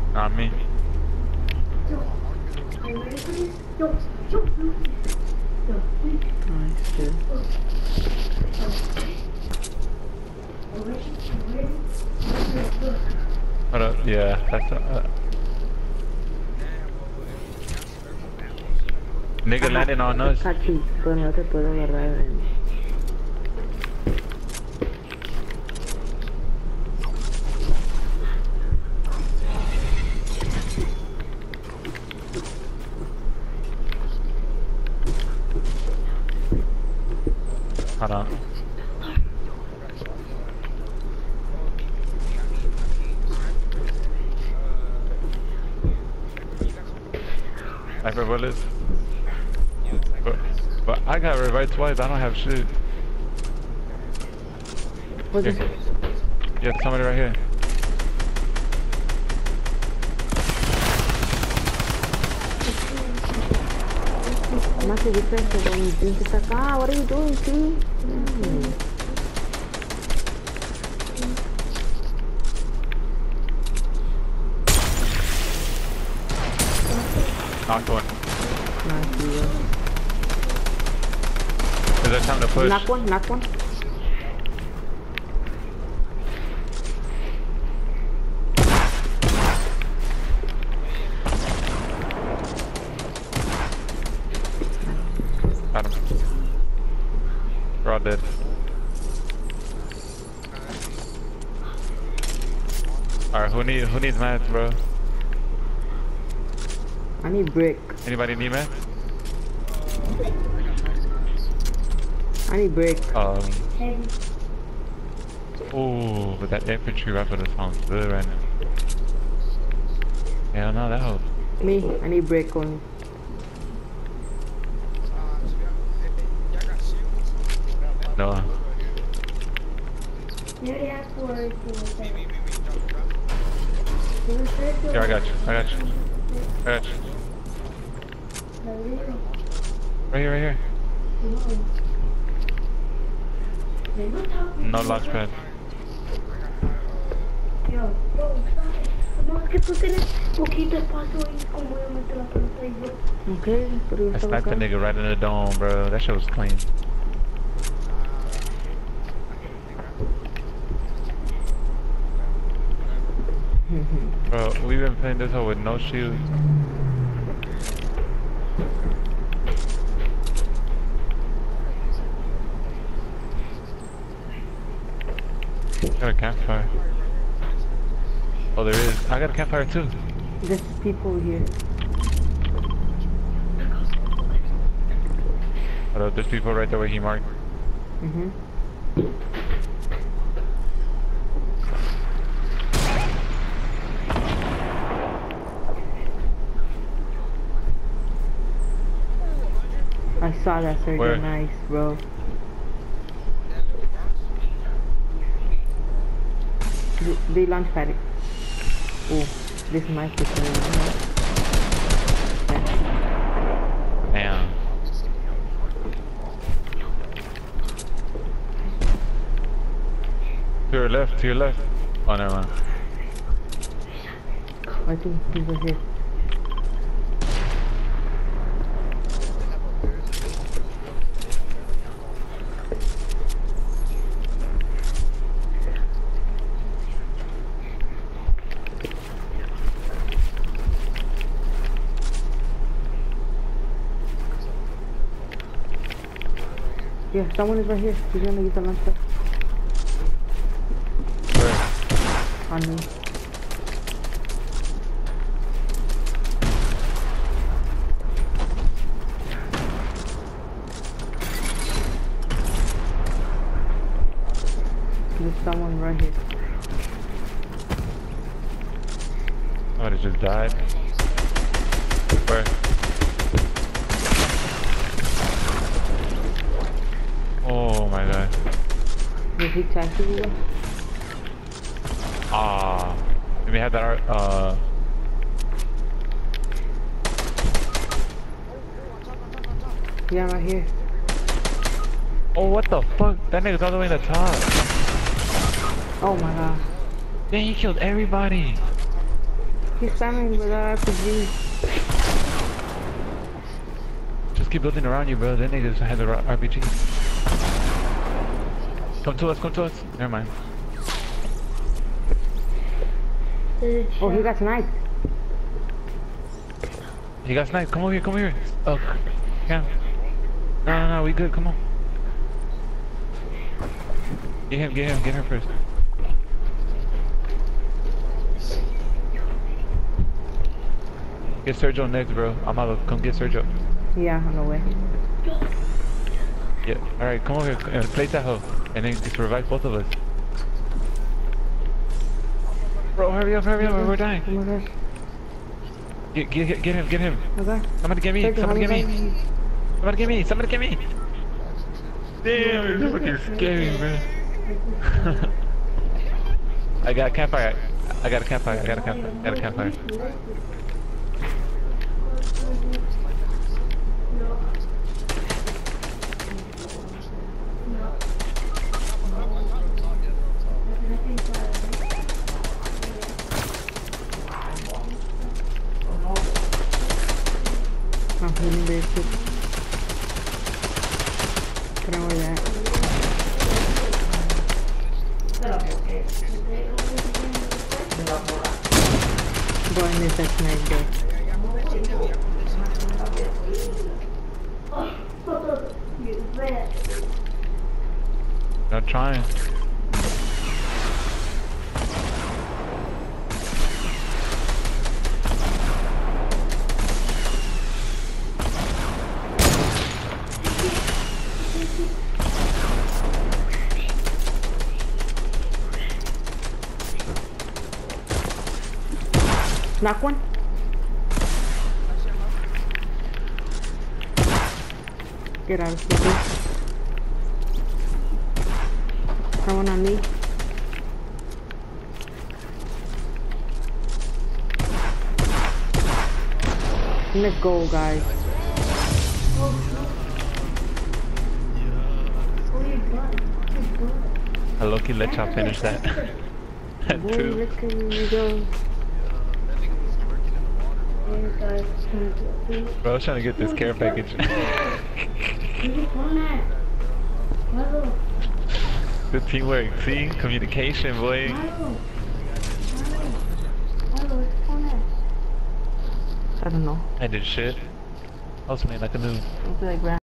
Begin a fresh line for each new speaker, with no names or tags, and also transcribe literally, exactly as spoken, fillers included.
Not me.
Nice, dude.
Hold up. Yeah, that's uh, nigga landing on us.
Cachi, pero no te puedo agarrar. En...
Hold on. Sniper bullets. But, but I got revived twice. I don't have shit.
What is
Yeah.
it?
Yeah, somebody right here.
Mati, be careful when you drink this. Ah, what are you doing, T? Mm.
Knocked one.
Nice, yeah.
Is there time to push?
Knock one, knock one.
Got him. We're all dead. Alright, who need who needs mats, bro?
I need brick.
Anybody need mats?
I need brick.
Um. Ooh, but that infantry rifle that sounds good right now. Hell no, that helps.
Me, I need brick only.
No.
Here,
Here, I got you. I got you. I got you. Right here, right here. No launch pad.
Yo, yo, ¿cómo es que tú tienes poquito espacio ahí? ¿Cómo yo meto la pelota ahí, bro?
Okay, pero yo
I
estaba
sniped the
acá.
nigga right in the dome, bro. That shit was clean. Bro, we've been playing this hole with no shield. Got a campfire. Oh, there is. I got a campfire too.
There's people here.
Hold up, there's people right there where he marked.
Mm-hmm. I saw that, sir.
Where?
They're nice, bro. They, they launch pad it. Oh, this might be good.
Damn. To your left, to your left. Oh, never mind.
I think he's right here. Yeah, someone is right here. He's gonna use the launch pad
Where?
on me. There's someone right here.
Somebody just died. Where? Oh my god.
Did he tackle you?
Ah. Let me have that art. Uh.
Yeah, right here.
Oh, what the fuck? That nigga's all the way in the top.
Oh my god.
Then he killed everybody.
He's spamming with our R P G.
Just keep building around you, bro. Then they just have the R P G. Come to us, come to us. Never mind.
Oh, he got sniped.
He got sniped. Come over here, come over here. Oh, yeah. No, no, no, we good. Come on. Get him, get him, get her first. Get Sergio next, bro. I'm out of. Come get Sergio.
Yeah, on the way.
Yeah. All right, come over here. Uh, place that hoe, and then just revive both of us. Bro, hurry up, hurry up, we're dying.
Oh my gosh.
Get, get, get, get him, get him.
Okay.
Somebody get me,
Sergio,
somebody get
how
me.
you
Somebody get me, somebody get me. Damn, it's fucking scary, bro. I got a campfire. I got a campfire. I got a campfire. I got a campfire.
I'm feeling very sick. Can I wear that? Boy, I miss that snipe though.
Not trying.
Knock one. Get out of here. Someone on me. Let's go, guys.
I low-key let y'all finish that. That
Boy,
too.
look at me go.
Bro, I was trying to get this care package. Good teamwork, see? Communication, boy.
I don't know.
I did shit. I was playing like a noob.
I feel like